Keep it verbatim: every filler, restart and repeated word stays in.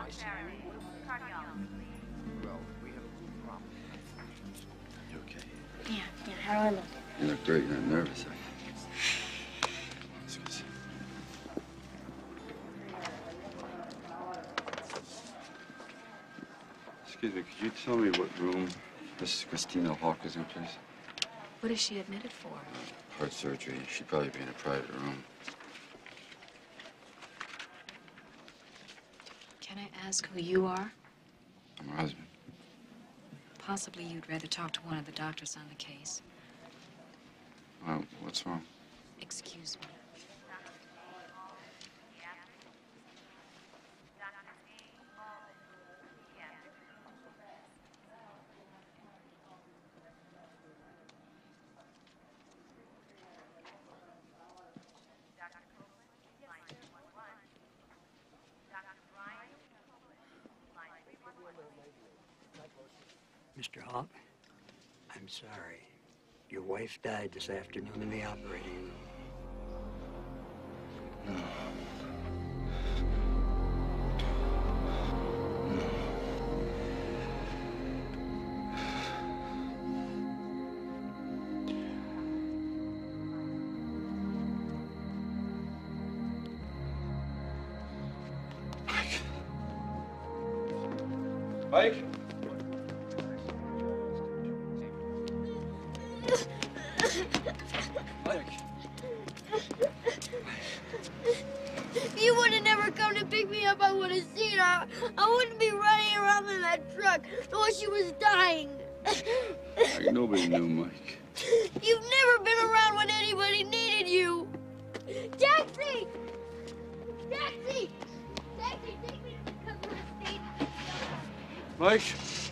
Well, we have a problem. You okay? Yeah, yeah, how do I look? You look great. You're not nervous, are you? Let's go see. Excuse me, could you tell me what room Missus Christina Hawk is in, please? What is she admitted for? Heart surgery. She'd probably be in a private room. Can I ask who you are? I'm her husband. Possibly you'd rather talk to one of the doctors on the case. Well, what's wrong? Excuse me. Mister Hawk, I'm sorry. Your wife died this afternoon in the operating room. No. Mike? Mike? Mike. You would have never come to pick me up. I would have seen her. I wouldn't be running around in that truck while she was dying. Mike, nobody knew, Mike. You've never been around when anybody needed you. Taxi! Taxi! Taxi, take me to the Cutler estate. Mike?